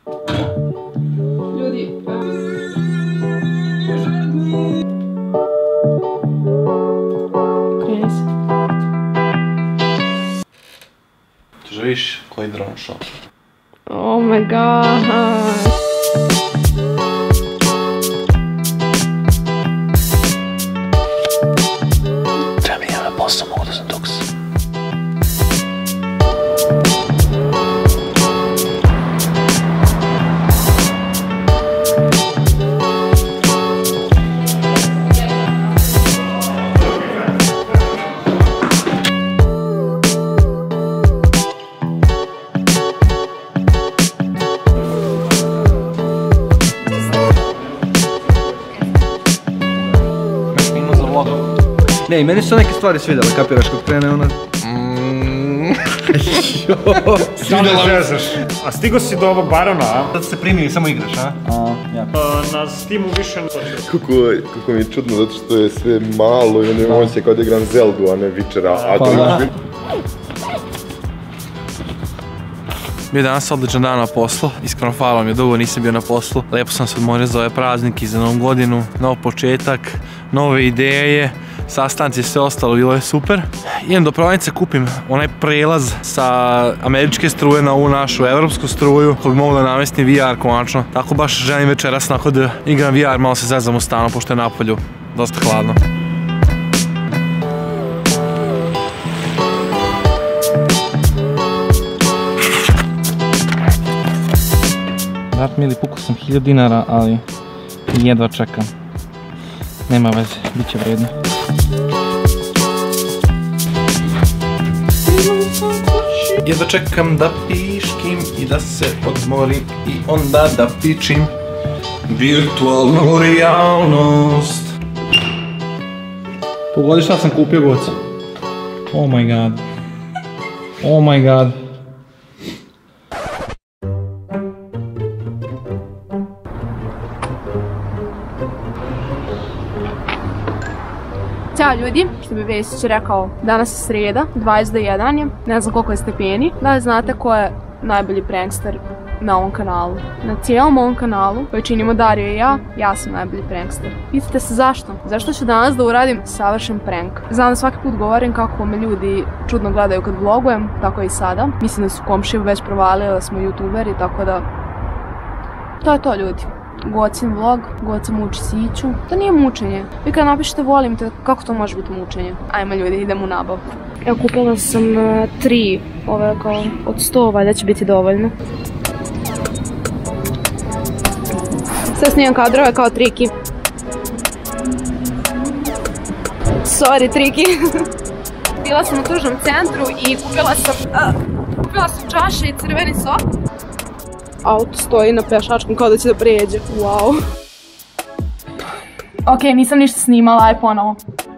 Ljudi, kreni se. Ti živiš koji drone show? Oh my god. Treba idem na posao, mogu da sam tuks. Ne, i meni su neke stvari svidjela, kapiraš kako krene ona... Svidjela mi se. A stigo si do ovog barona, a? Sad se primio i samo igraš, a? Ja. Na Steamu više ne hoćeš. Kako mi je čudno, zato što je sve malo i ono osjeća kao da igram Zeldu, a ne Witchera, a to je... Bio je danas odličan dan na poslu, iskreno hvala mi je, dugo nisam bio na poslu. Lijepo sam se odmorio za ove praznike i za novu godinu, nov početak, nove ideje, sastanci i sve ostalo, bilo je super. Idem do prodavnice, kupim onaj prelaz sa američke struje na ovu našu evropsku struju, koji bi mogu da namestim VR konačno. Tako baš želim večeras nakon da igram VR, malo se zezam u stanu, pošto je napolju dosta hladno. Brat mili, pukao sam 1000 dinara, ali jedva čekam. Nema veze, bit će vredno. Jedva čekam da piškim i da se odmorim i onda da pičim virtualnu realnost. Pogodi šta sam kupio, goca. Oh my god. Oh my god. Ćao ljudi, što bi Vesić rekao, danas je sreda, 20 do 1 je, ne znam koliko je stepeni. Da li znate ko je najbolji prankster na ovom kanalu? Na cijelom ovom kanalu, koji činimo Dario i ja sam najbolji prankster. Pitate se zašto? Zašto ću danas da uradim savršen prank? Znam da svaki put govorim kako me ljudi čudno gledaju kad vlogujem, tako i sada. Mislim da su komšije već provalili da smo youtuberi, tako da... To je to ljudi. Gocin vlog, Goca muči Siću. To nije mučenje. Vi kad napišete volim te, kako to može biti mučenje? Ajmo ljudi, idemo u nabavku. Evo kupila sam 3 ove kao od 100, valjda će biti dovoljno. Sad snimam kadrove kao triki. Sorry, triki. Bila sam u tržnom centru i kupila sam čaše i crveni sok. Auto stoji na pešačkom kao da će da prijeđe. Wow. Ok, nisam ništa snimala, aj ponovo.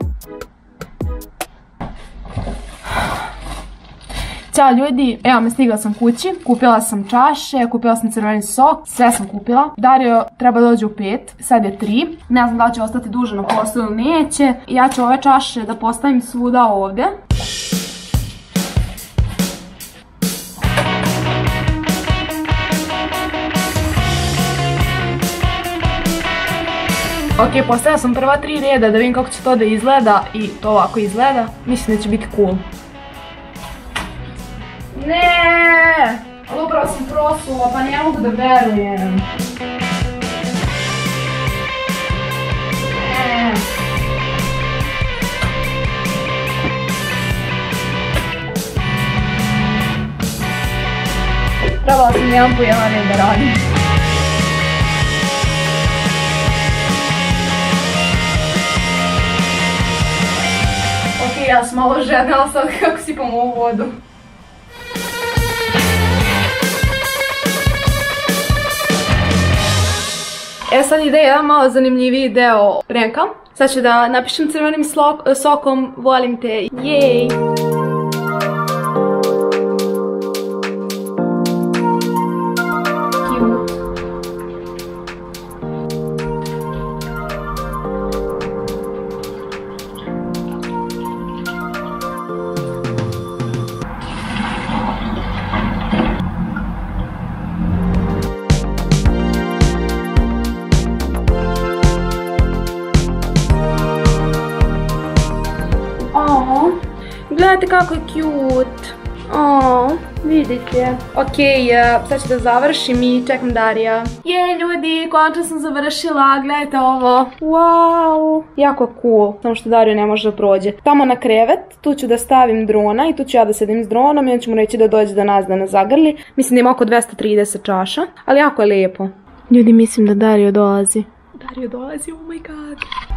Ćao ljudi, evo me, stigla sam kući, kupila sam čaše, kupila sam crveni sok, sve sam kupila. Dario treba dođe u 5, sad je 3, ne znam da li će ostati duže na poslu ili neće. Ja ću ove čaše da postavim svuda ovdje. Ok, postavila sam prva 3 reda da vidim kako će to da izgleda i to ovako izgleda. Mislim da će biti cool. Ne, ali upravo sam prosula, pa ne mogu da verujem. Ne. Trebala sam jedan po jedan red da radim. Ok, ja sam malo žedna, ali sad kako sipam u ovu vodu. E sad ide jedan malo zanimljiviji deo pranka. Sad ću da napišem crvenim sokom volim te. Jej! pogledajte kako je cute. Vidite. Okej, sad ću da završim i čekam Darija. Ljudi, končno sam završila, gledajte ovo. Wow, jako je cool, samo što Dario ne može da prođe. Tamo na krevet, tu ću da stavim drona i tu ću ja da sedim s dronom i onda ću mu reći da dođe do nas da nas zagrli. Mislim da ima oko 230 čaša, ali jako je lijepo. Ljudi, mislim da Dario dolazi. Dario dolazi, oh my god.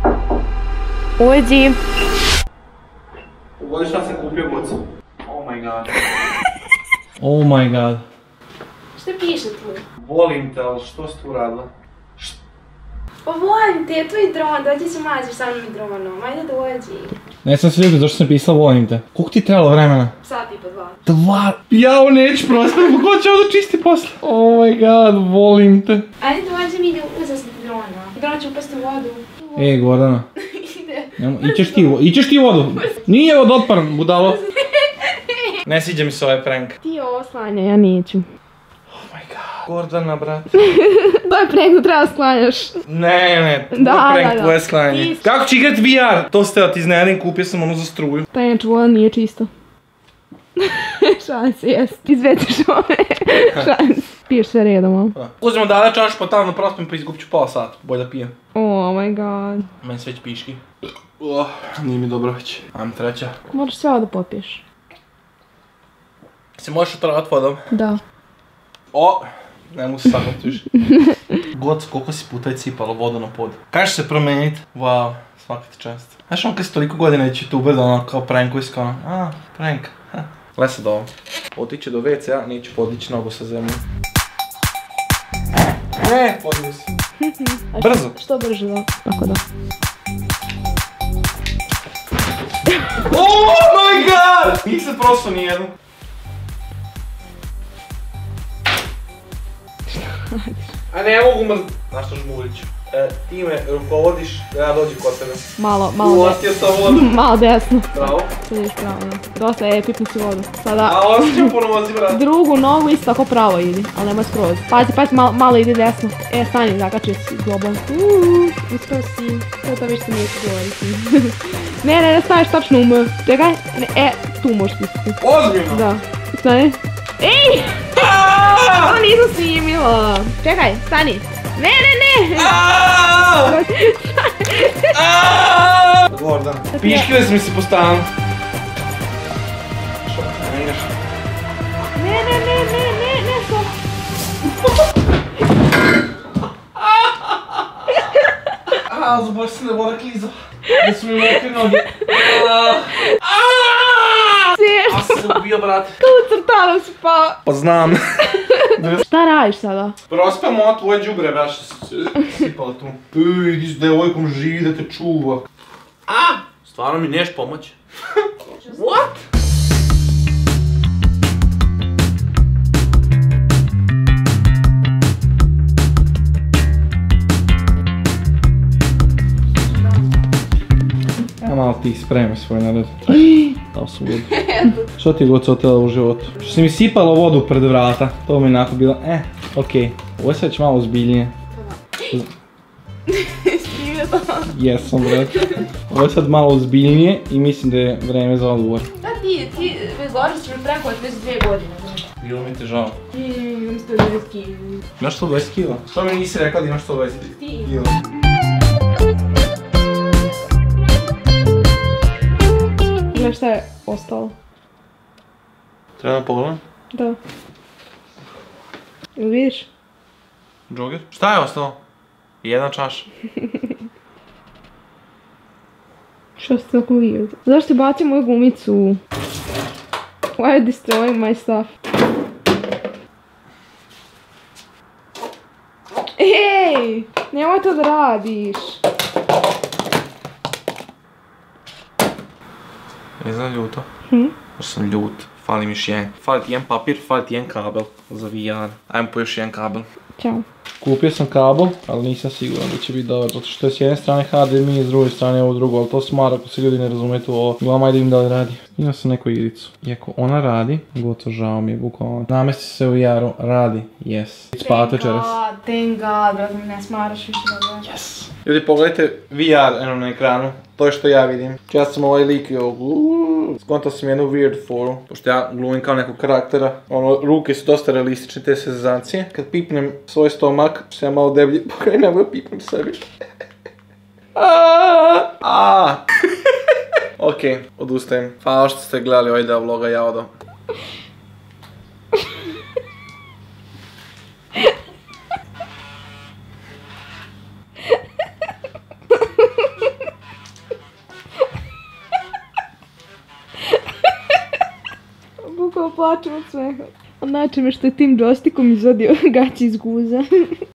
Uđi. Ugodi šta sam kupio bocu. Oh my god. Oh my god. Šta piše tu? Volim te, ali što si tu uradila? Pa volim te, tvoj dron, dođi se maziš sa mnom dronom, ajde dođi. Ne sam se vidio zašto sam pisao volim te. Koliko ti je trebalo vremena? Sat i po 2. 2? Ja ovo neću prostaviti, ko će ovo da čisti posle? Oh my god, volim te. Ajde dođi mi da uzasniti drona. Dron će upasti u vodu. Ej, Gordana. Ide. Ićeš ti u vodu. Nije od otparan, budalo. Ne sviđa mi se ovaj prank. Ti oslanja, ja neću. Oh my god. Gordana, brate. To je prank, treba sklanjaš. Ne, prank tvoje sklanje. Kako ću igrat VR? To ste ti iznenadim, kupio sam ono za struju. Pa inače, voda nije čisto. Šanse, jest. Izvetiš ove. Šanse. Piješ sve redom, ali? Uzmemo dalje čašu pa tamo prospim pa izgubit ću pola sata. Bolje da pijem. Oh my god. Meni se već piški. Nije mi dobro već. Ajmo treća. Moraš sve ovo da popiješ. Se možeš otravat vodom? Da. Ne mogu se saknuti više. God, koliko si puta je cipalo vodu na pod. Kaj će se promenit? Wow, svaka ti čast. Znaš on kad si toliko godina već youtuber da ono kao prankuj si kao prank. Gle sad ovo. Otiće do WC-a, neću podići nogu sa zemlje. Ne, podio si. Brzo. Što brže da? Tako da. Oh my god! Nisam prosto nijednu. A ne mogu mrz... Znaš što žmurić? Ti me rukovodiš da ja dođem kod tebe. Malo Ulastio sam vodu. Malo desno. Bravo. Sad ideš pravo, da. Dosta je, pipni si vodu. Sada... A osjećam puno vozi, brate. Drugu nogu isto tako pravo idi, ali nemoj skroz. Pazi, malo idi desno. Stani, zakačio si globom. Uspio si. To više se nije govoriti. Ne, staviš tačno u M. Čekaj, tu možeš stisati. Ozbiljno? Da. Stani. Ej! To nisam snimila. Čekaj, stani. Ne! Gordan, piškile su mi se po stanu. Što? Ne ideš? Ne, što? Zbog se ne voda kliza. Da su mi mokre noge. A sam se ubio, brate. Tu crtanom si pa... Pa znam. Šta radiš sada? Prospam ovo tvoje džubre, braš, sipala tu. Idi s devojkom živi da te čuva. Stvarno mi neš pomoć? What? Ja malo ti spremi svoj narod. Dao sam vodu. Što ti je god otela u životu? Što si mi sipala vodu pred vrata, to mi je onako bilo, okej. Ovo je sad već malo ozbiljnije. Snimio to. Jesam, brate. Ovo je sad malo ozbiljnije i mislim da je vreme za odgovor. Da ti izložiš ću me preko već 2 godine. Bilo mi te žao. Imam 120 kg. Imaš 120 kg? Što mi nisi rekla da imaš 120 kg? Gledaj šta je ostalo. Treba da pogledam? Da. Jel vidiš? Džoger? Šta je ostalo? Jedna čaša. Što si tako weird? Zašto ti bacio moju gumicu? Why are you destroying my stuff? Ej! Nemoj to da radiš! Ne znam ljuto. Još sam ljut. Fali mi još jedan. Fali ti jedan papir, fali ti jedan kabel za VR. Ajmo po još jedan kabel. Ćao. Kupio sam kabel, ali nisam siguran da će biti dobar, zato što je s jedne strane HDMI, s druge strane ovo drugo, ali to smara ako se ljudi ne razumiju ovo. Uglavnom ajde vidim da li radi. Imao sam neku igricu. Iako ona radi, gotovo žao mi je bukvalno. Namesti se u VR-u, radi, yes. Spavati večeras. Thank God, brate, ne smaraš više da gledaš. Yes. Ljudi pogledajte VR eno na ekranu. To je što ja vidim. Ja sam ovaj lik i skontao sam jednu weird foru, pošto ja glumim kao nekog karaktera. Ruke su dosta realistične, te senzacije. Kad pipnem svoj stomak, što ja malo deblji, pokaj nemoj pipnem sebi. Ok, odustajem. Hvala što ste gledali ovaj deo vloga, ja odam. Bukao plačem od smeha. On način me što je tim džostikom izvadio gaći iz guza.